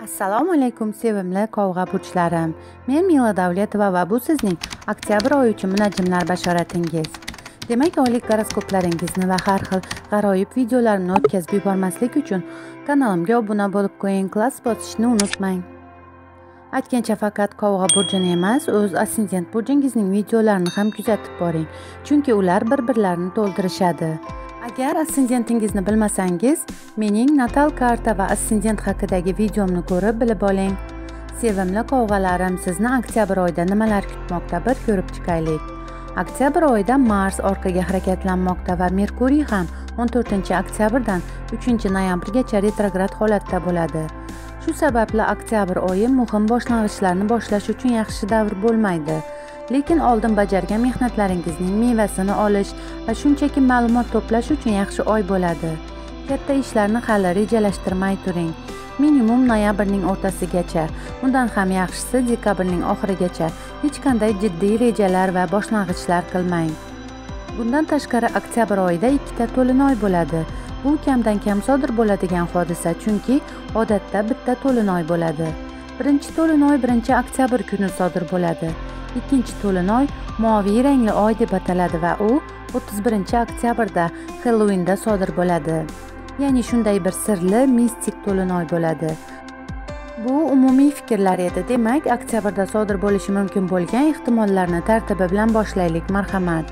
Assalomu alaykum sevimli qovg'a burchlarim. Men Mila Davletova va bu sizning oktyabr oyi uchun munajjimlar bashoratingiz. Demak, oylik goroskoplaringizni va har xil g'aroyib videolarimni o'tkazib yubormaslik uchun kanalimga obuna bo'lib qo'ying, klass bosishni unutmang. Aytgancha faqat qovg'a burjini emas, o'z ascendent burjingizning videolarini ham kuzatib boring, chunki ular bir-birlarini to'ldirishadi. Agar ascendentingizni bilmasangiz, mening natal karta va ascendent haqidagi videomni ko'rib bilib oling. Sevimli qovg'alarim, sizni oktyabr oyida nimalar kutmoqda, bir ko'rib chiqaylik. Oktyabr oyida Mars orqaga harakatlanmoqda va Merkuriy ham 14-oktyabrdan 3-noyabrgacha retrograd holatda bo'ladi. Shu sababli oktyabr oyi muhim boshlang'ichlarni boshlash uchun yaxshi davr bo'lmaydi. Lekin oldin bajargan mehnatlaringizning mevasini olish va shunchaki ma'lumot to'plash uchun yaxshi oy bo'ladi. Katta ishlarni hali rejalashtirmay turing. Minimum noyabrning o'rtasigacha, undan ham yaxshisi dekabrning oxirigacha hech qanday jiddiy rejalar va boshlang'ichlar qilmang. Bundan tashqari oktyabr oyida ikkita to'linoy bo'ladi. Bu kamdan kam sodir bo'ladigan hodisa, chunki odatda bitta to'linoy bo'ladi. Birinchi to'linoy 1-oktyabr kuni sodir bo'ladi. Ikkinchi to'linoy moviy rangli oy deb ataladi va u 31-oktyabrda Halloweenda sodir bo'ladi. Ya'ni shunday bir sirli, mistik to'linoy bo'ladi. Bu umumiy fikrlar edi. Demak, oktyabrda sodir bo'lishi mumkin bo'lgan ehtimollarni tartibi bilan boshlaylik, marhamat.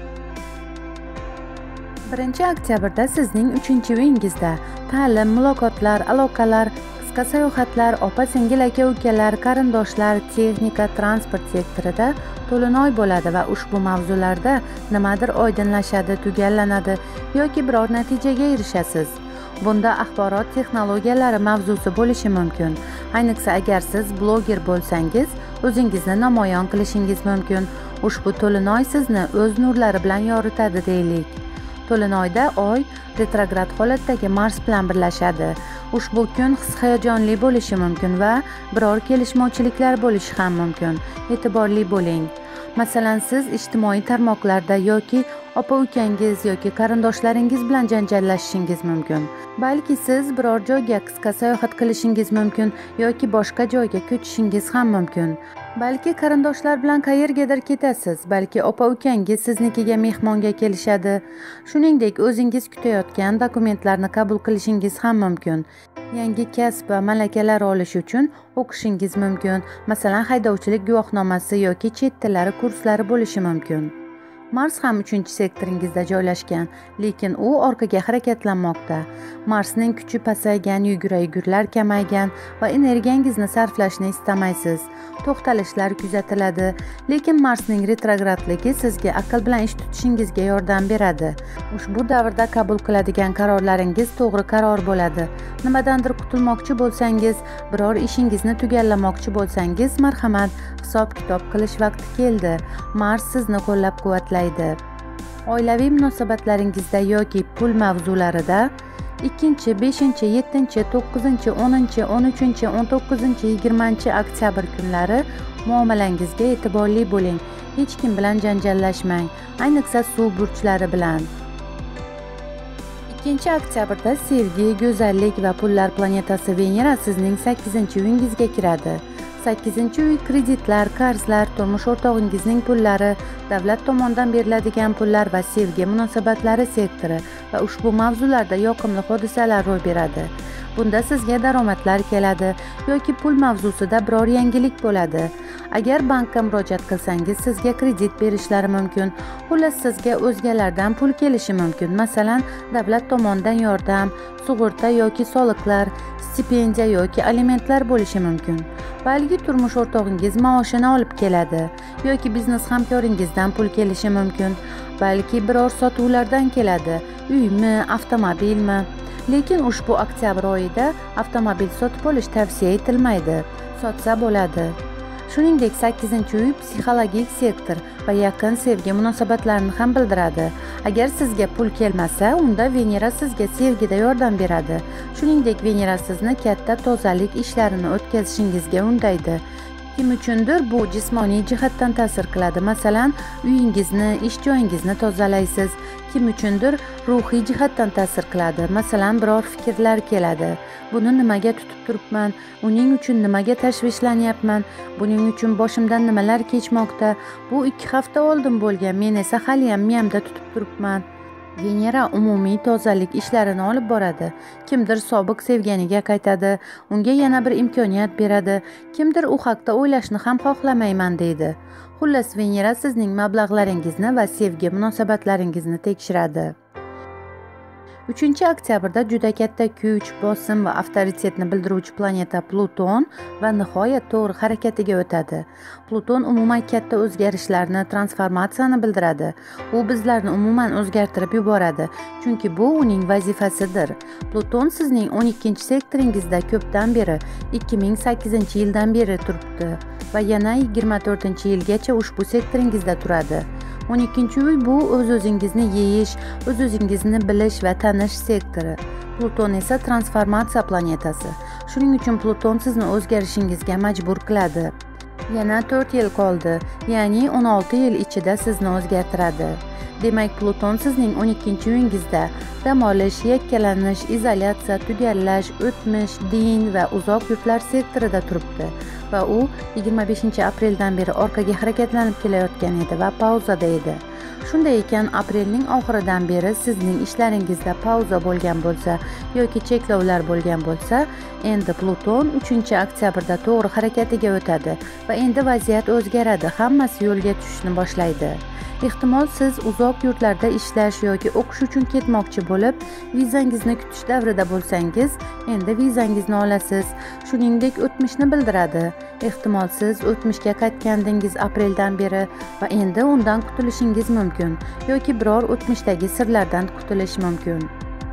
1-oktyabrda sizning 3-uyingizda ta'lim, muloqotlar, aloqalar, qisqa sayohatlar, opa-singil aka-ukalar, qarindoshlar, texnika, transport sektorida to'linoy bo'ladi va ushbu mavzularda nimadir oydinlashadi, tugallanadi yoki biror natijaga erishasiz. Bunda axborot texnologiyalari mavzusi bo'lishi mumkin. Ayniqsa agar siz bloger bo'lsangiz, o'zingizni namoyon qilishingiz mumkin. Ushbu to'linoy sizni o'z nurlari bilan yoritadi deylik. To'linoyda oy retrograd holatdagi Mars bilan birlashadi. Ushbu kun his-hayajonli bo'lishi mumkin va biror kelishmovchiliklar bo'lishi ham mumkin. E'tiborli bo'ling. Masalan, siz ijtimoiy tarmoqlarda yoki opa-ukangiz yoki qarindoshlaringiz bilan janjallashishingiz mumkin. Balki siz biror joyga qisqa sayohat qilishingiz mumkin yoki boshqa joyga ko'chishingiz ham mumkin. Balki qarindoshlar bilan qayergadir ketasiz, balki opa-ukangiz siznikiga mehmonga kelishadi. Shuningdek, o'zingiz kutayotgan dokumentlarni qabul qilishingiz ham mumkin. Yangi kasb va malakalar olish uchun o'qishingiz mumkin. Masalan, haydovchilik guvohnomasi yoki chet tillari kurslari bo'lishi mumkin. Mars ham 3-sektoringizda joylashgan, lekin u orqaga harakatlanmoqda. Marsning kuchi pasaygan, yugura-yugurlar kamaygan va energiyangizni sarflashni istamaysiz. To'xtalishlar kuzatiladi, lekin Marsning retrogradligi sizga aql bilan ish tutishingizga yordam beradi. Ushbu davrda qabul qiladigan qarorlaringiz to'g'ri qaror bo'ladi. Nimadandir qutulmoqchi bo'lsangiz, biror ishingizni tugallamoqchi bo'lsangiz, marhamat, hisob-kitob qilish vaqti keldi. Mars sizni qo'llab-quvvatlaydi. Oilaviy munosabatlaringizda yoki pul mavzularida 2, 5, 7, 9, 10, 13, 19, 20-oktyabr kunlari muomalangizga e'tiborli bo'ling. Hech kim bilan janjallashmang, ayniqsa suv burchlari bilan. 2-oktyabrda sevgi, go'zallik va pullar planetasi Venera sizning 8-uyingizga kiradi. 8-uy kreditlar, qarzlar, turmush o'rtog'ingizning pullari, davlat tomonidan beriladigan pullar va sevgi munosabatlari sektori va ushbu mavzularda yoqimli hodisalar ro'y beradi. Bunda sizga daromadlar keladi yoki pul mavzusida biror yangilik bo'ladi. Agar bankka murojaat qilsangiz, sizga kredit berishlari mumkin. Xullas, sizga o'zgalardan pul kelishi mumkin. Masalan, davlat tomonidan yordam, sug'urta yoki soliqlar, stipendiya yoki alimentlar bo'lishi mumkin. Balki turmush o'rtog'ingiz maoshini olib keladi yoki biznes hamkoringizdan pul kelishi mumkin. Balki biror sotuvlardan keladi, uymi, avtomobilmi. Lekin ushbu oktyabr oyida avtomobil sotib olish tavsiya etilmaydi. Sotsa bo'ladi. Shuningdek, 8-uy psixologik sektor va yaqin sevgi munosabatlarini ham bildiradi. Agar sizga pul kelmasa, unda Venera sizga sevgida yordam beradi. Shuningdek, Venera sizni katta tozalik ishlarini o'tkazishingizga undaydi. Kim uchundir bu jismoniy jihatdan ta'sir qiladi. Masalan, uyingizni, ish joyingizni tozalaysiz. Kim uchundir ruhiy jihatdan ta'sir qiladi. Masalan, biror fikrlar keladi. Buni nimaga tutib turibman? Uning uchun nimaga tashvishlanyapman? Buning uchun boshimdan nimalar kechmoqda? Bu 2 hafta oldin bo'lgan, men esa haliyam miyamda tutib turibman. Venera umumiy tozalik ishlarini olib boradi. Kimdir sobiq sevganiga qaytadi, unga yana bir imkoniyat beradi. Kimdir u haqda o'ylashni ham xohlamayman deydi. Xullas, Venera sizning mablag'laringizni va sevgi munosabatlaringizni tekshiradi. 3-oktyabrda juda katta kuch, bosim va avtoritetni bildiruvchi planeta Pluton va nihoyat to'g'ri harakatiga o'tadi. Pluton umuman katta o'zgarishlarni, transformatsiyani bildiradi. U bizlarni umuman o'zgartirib yuboradi, chunki bu uning vazifasidir. Pluton sizning 12-sektoringizda ko'pdan beri, 2008-yildan beri turibdi va yana 24-yilgacha ushbu sektoringizda turadi. 12-uy bu o'z-o'zingizni yeyish, o'z-o'zingizni bilish va tanish sektori. Pluton esa transformatsiya planetasi. Shuning uchun Pluton sizni o'zgarishingizga majbur qiladi. Yana 4 yil qoldi, ya'ni 16 yil ichida sizni o'zgartiradi. Demak, Pluton sizning 12-uyingizda dam olish, yakkalanish, izolyatsiya, tugallash, o'tmish, din va uzoq yurtlar sektorida turibdi. Va u 25-apreldan beri orqaga harakatlanib kelayotgan edi va pauzada edi. Shunday ekan, aprelning oxiridan beri sizning ishlaringizda pauza bo'lgan bo'lsa yoki cheklovlar bo'lgan bo'lsa, endi Pluton 3-oktyabrda to'g'ri harakatiga o'tadi va endi vaziyat o'zgaradi, hammasi yo'lga tushishni boshlaydi. Ehtimol siz uzoq yurtlarda ishlash yoki o'qish uchun ketmoqchi bo'lib, vizangizni kutish davrida bo'lsangiz, endi vizangizni olasiz. Shuningdek, o'tmishni bildiradi. Ehtimol siz o'tmishga qaytgandingiz apreldan beri va endi undan qutulishingiz mumkin yoki biror o'tmishdagi sirlardan qutulish mumkin.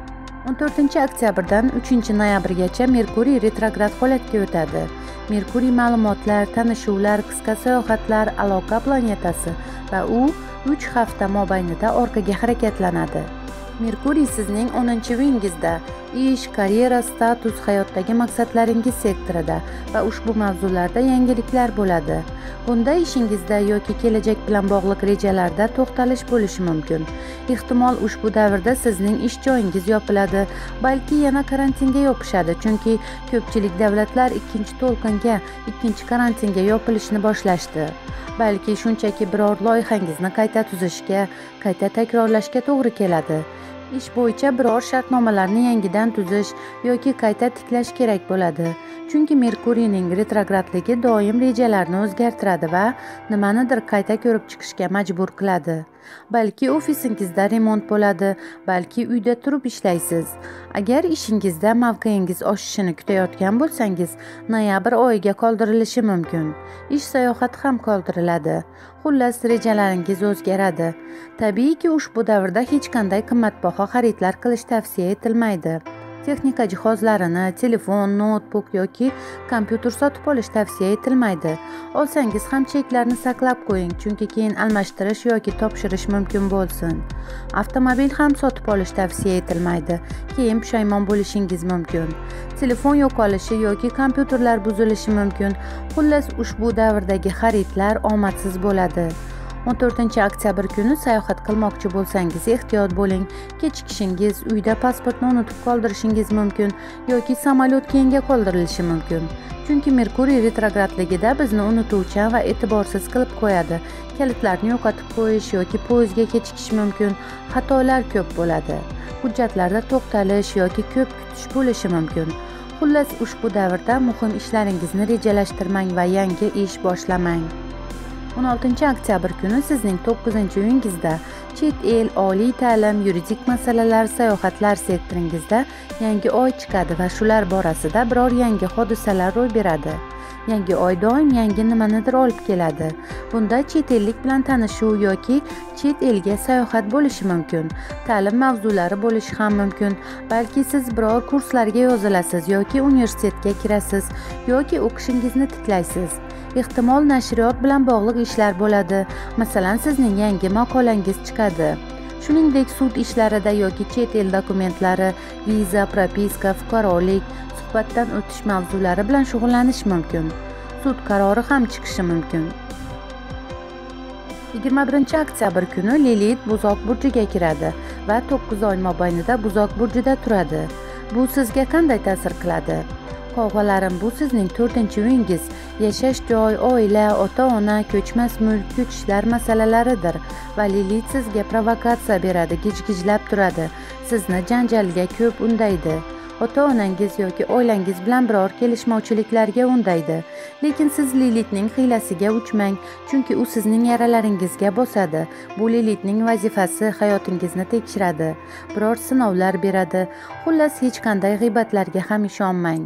14-oktyabrdan 3-noyabrgacha Merkuriy retrograd holatga o'tadi. Merkuriy ma'lumotlar, tanishuvlar, qisqa sayohatlar, aloqa planetasi va u 3 hafta mobaynida orqaga harakatlanadi. Merkuriy sizning 10-uyingizda, ish, karyera, status, hayotdagi maqsadlaringiz sektorida va ushbu mavzularda yangiliklar bo'ladi. Bunda ishingizda yoki kelajak bilan bog'liq rejalarda to'xtalish bo'lishi mumkin. Ehtimol ushbu davrda sizning ish joyingiz yopiladi, balki yana karantinga yopishadi, chunki ko'pchilik davlatlar ikkinchi to'lqinga, ikkinchi karantinga yopilishni boshlashdi. Balki shunchaki biror loyihangizni qayta tuzishga, qayta takrorlashga to'g'ri keladi. Ish bo'yicha biror shartnomalarni yangidan tuzish yoki qayta tiklash kerak bo'ladi. Chunki Merkuriyning retrogradligi doim rejalarni o'zgartiradi va nimanidir qayta ko'rib chiqishga majbur qiladi. Balki ofisingizda remont bo'ladi, balki uyda turib ishlaysiz. Agar ishingizda mavqeingiz oshishini kutayotgan bo'lsangiz, noyabr oyiga qoldirilishi mumkin. Ish sayohati ham qoldiriladi. Xullas, rejalaringiz o'zgaradi. Tabiiyki, ushbu davrda hech qanday qimmatbaho xaridlar qilish tavsiya etilmaydi. Texnika jihozlarini, telefon, notebook yoki kompyuter sotib olish tavsiya etilmaydi. Olsangiz ham cheklarni saqlab qo'ying, chunki keyin almashtirish yoki topshirish mumkin bo'lsin. Avtomobil ham sotib olish tavsiya etilmaydi. Keyin pushaymon bo'lishingiz mumkin. Telefon yo'qolishi yoki kompyuterlar buzilishi mumkin. Xullas, ushbu davrdagi xaridlar omadsiz bo'ladi. 14-oktyabr kuni sayohat qilmoqchi bo'lsangiz ehtiyot bo'ling. Kechikishingiz, uyda pasportni unutib qoldirishingiz mumkin yoki samolyot keyinga qoldirilishi mumkin. Chunki Merkuriy retrogradligida bizni unutuvchan va e'tiborsiz qilib qo'yadi. Kalitlarni yo'qotib qo'yish yoki poyezdga kechikish mumkin. Xatolar ko'p bo'ladi. Hujjatlarda to'xtalish yoki ko'p kutish bo'lishi mumkin. Xullas, ushbu davrda muhim ishlaringizni rejalashtirmang va yangi ish boshlamang. 16-oktyabr kuni sizning 9-uyingizda chet el, oliy ta'lim, yuridik masalalar, sayohatlar sektoringizda yangi oy chiqadi va shular borasida biror yangi hodisalar ro'y beradi. Yangi oy doim yangi nimanidir olib keladi. Bunda chet ellik bilan tanishuv yoki chet elga sayohat bo'lishi mumkin. Ta'lim mavzulari bo'lishi ham mumkin. Balki siz biror kurslarga yozilasiz yoki universitetga kirasiz yoki o'qishingizni tiklaysiz. Ehtimol nashriyot bilan bog'liq ishlar bo'ladi. Masalan, sizning yangi maqolangiz chiqadi. Shuningdek, sud ishlarida yoki chet el dokumentlari, viza, propiska, fuqarolik, suhbatdan o'tish mavzulari bilan shug'ullanish mumkin. sud qarori ham chiqishi mumkin. 21-oktyabr kuni Lilit Buzoq burjiga kiradi va 9 oy mobaynida Buzoq burjida turadi. Bu sizga qanday ta'sir qiladi? Qovg'alarim, bu sizning 4-uyingiz, yashash joy, oila, ota-ona, ko'chmas mulk, kuch ishlar masalalaridir va Lilit sizga provokatsiya beradi, gijgijlab turadi, sizni janjalga ko'p undaydi. Ota-onangiz yoki oilangiz bilan biror kelishmovchiliklarga undaydi. Lekin siz Lilitning hiylasiga uchmang, chunki u sizning yaralaringizga bosadi. Bu Lilitning vazifasi, hayotingizni tekshiradi, biror sinovlar beradi. Xullas, hech qanday g'iybatlarga ham ishonmang.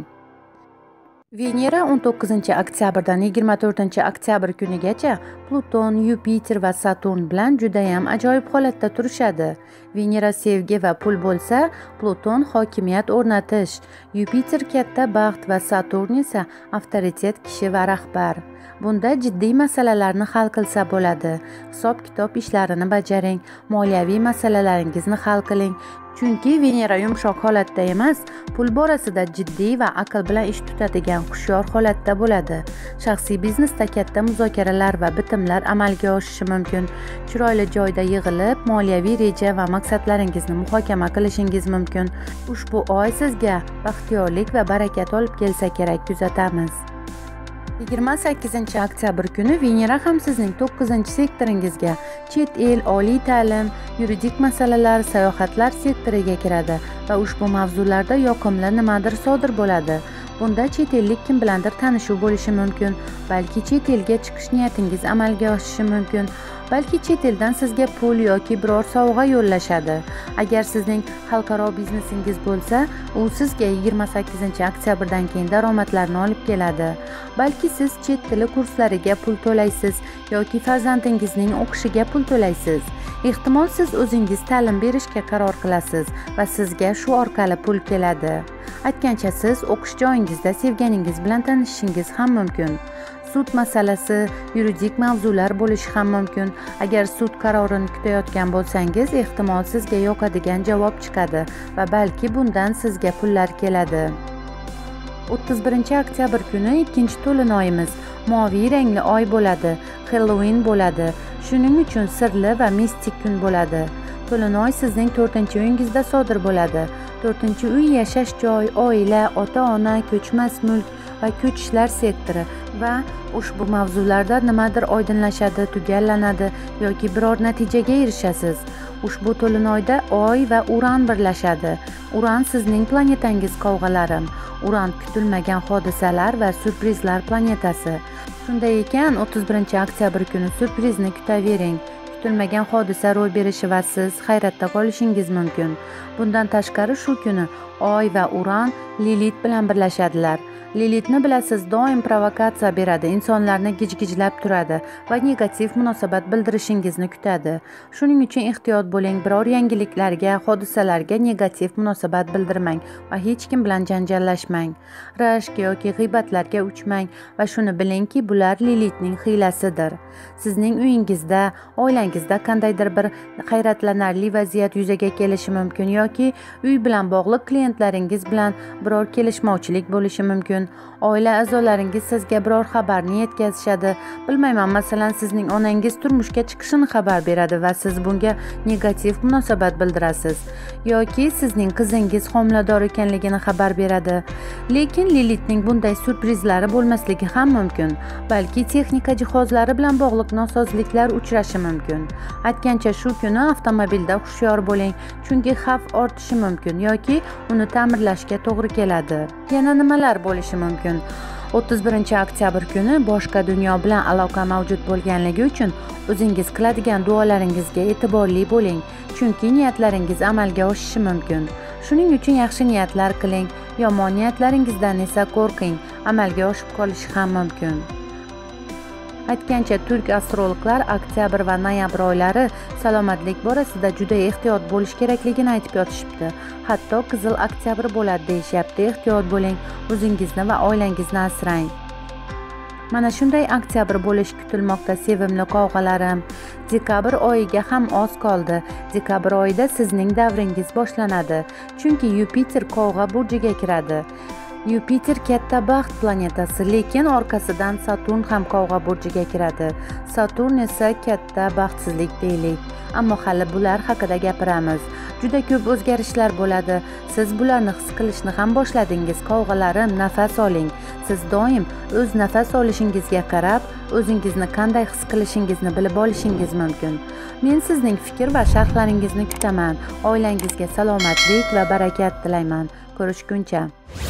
Venera 19-oktyabrdan 24-oktyabr kunigacha Pluton, Yupiter va Saturn bilan judayam ajoyib holatda turishadi. Venera sevgi va pul bo'lsa, Pluton hokimiyat o'rnatish, Yupiter katta baxt va Saturn esa avtoritet kishi va rahbar. Bunda jiddiy masalalarni hal qilsa bo'ladi. Hisob-kitob ishlarini bajaring, moliyaviy masalalaringizni hal qiling. Chunki Venera yumshoq holatda emas, pul borasida jiddiy va aql bilan ish tutadigan hushyor holatda bo'ladi. Shaxsiy biznesda katta muzokaralar va bitimlar amalga oshishi mumkin. Chiroyli joyda yig'ilib, moliyaviy reja va maqsadlaringizni muhokama qilishingiz mumkin. Ushbu oy sizga baxtiyorlik va barakat olib kelsa kerak, kuzatamiz. 28-oktyabr kuni Venera ham sizning 9-sektoringizga, chet el, oliy ta'lim, yuridik masalalar, sayohatlar sektoriga kiradi va ushbu mavzularda yoqimli nimadir sodir bo'ladi. Bunda chet ellik kim bilandir tanishuv bo'lishi mumkin, balki chet elga chiqish niyatingiz amalga oshishi mumkin. Balki chet eldan sizga pul yoki biror sovg'a yo'llashadi. Agar sizning xalqaro biznesingiz bo'lsa, u sizga 28-oktyabrdan keyin daromadlarni olib keladi. Balki siz chet tili kurslariga pul to'laysiz yoki farzandingizning o'qishiga pul to'laysiz. Ehtimol siz o'zingiz ta'lim berishga qaror qilasiz va sizga shu orqali pul keladi. Aytgancha siz o'qish joyingizda sevganingiz bilan tanishishingiz ham mumkin. Sud masalasi, yuridik mavzular bo'lishi ham mumkin. Agar sud qarorini kutayotgan bo'lsangiz, ehtimol sizga yoqadigan javob chiqadi va balki bundan sizga pullar keladi. 31-oktyabr kuni ikkinchi to'lin-oyimiz, moviy rangli oy bo'ladi, Halloween bo'ladi. Shuning uchun sirli va mistik kun bo'ladi. To'lin-oy sizning 4-uyingizda sodir bo'ladi. 4-uy yashash joy, oila, ota-ona, ko'chmas mulk va kuch ishlar sektori va ushbu mavzularda nimadir oydinlashadi, tugallanadi yoki biror natijaga erishasiz. Ushbu to'lin-oyda Oy va Uran birlashadi. Uran sizning planetangiz, qovg'alarim. Uran kutilmagan hodisalar va surprizlar planetasi. Shunday ekan, 31-oktyabr kuni surprizni kutavering. Kutilmagan hodisa ro'y berishi va siz hayratda qolishingiz mumkin. Bundan tashqari shu kuni Oy va Uran Lilit bilan birlashadilar. Lilitni bilasiz, doim provokatsiya beradi, insonlarni gijgijlab turadi va negativ munosabat bildirishingizni kutadi. Shuning uchun ehtiyot bo'ling, biror yangiliklarga, hodisalarga negativ munosabat bildirmang va hech kim bilan janjallashmang. Rashk yoki g'iybatlarga uchmang va shuni bilingki, bular Lilitning hiylasidir. Sizning uyingizda, oilangizda qandaydir bir hayratlanarli vaziyat yuzaga kelishi mumkin yoki uy bilan bog'liq klientlaringiz bilan biror kelishmovchilik bo'lishi mumkin. Oila a'zolaringiz sizga biror xabarni yetkazishadi. Bilmayman, masalan, sizning onangiz turmushga chiqishini xabar beradi va siz bunga negativ munosabat bildirasiz. Yoki sizning qizingiz homilador ekanligini xabar beradi. Lekin Lilitning bunday surprizlari bo'lmasligi ham mumkin. Balki texnika jihozlari bilan bog'liq nosozliklar uchrashi mumkin. Aytgancha shu kuni avtomobilda hushyor bo'ling, chunki xavf ortishi mumkin yoki uni ta'mirlashga to'g'ri keladi. Yana nimalar bo'lishi mumkin? 31-oktyabr kuni boshqa dunyo bilan aloqa mavjud bo'lganligi uchun o'zingiz qiladigan duolaringizga e'tiborli bo'ling, chunki niyatlaringiz amalga oshishi mumkin. Shuning uchun yaxshi niyatlar qiling, yomon niyatlaringizdan esa qo'rqing, amalga oshib qolishi ham mumkin. Aytgancha, turk astrologlar oktyabr va noyabr oylari salomatlik borasida juda ehtiyot bo'lish kerakligini aytib yotishibdi. Hatto qizil oktyabr bo'ladi deyishyapti. Ehtiyot bo'ling, o'zingizni va oilangizni asrang. Mana shunday oktyabr bo'lishi kutilmoqda, sevimli qovg'alarim. Dekabr oyiga ham oz qoldi. Dekabr oyida sizning davringiz boshlanadi, chunki Yupiter qovg'a burjiga kiradi. Yupiter katta baxt planetasi, lekin orqasidan Saturn ham Qovg'a burjiga kiradi. Saturn esa katta baxtsizlik deylik. Ammo hali bular haqida gapiramiz. Juda ko'p o'zgarishlar bo'ladi. Siz bularni his qilishni ham boshladingiz. Qovg'alarim, nafas oling. Siz doim o'z nafas olishingizga qarab, o'zingizni qanday his qilishingizni bilib olishingiz mumkin. Men sizning fikr va sharhlaringizni kutaman. Oilangizga salomatlik va barakat tilayman. Ko'rishguncha.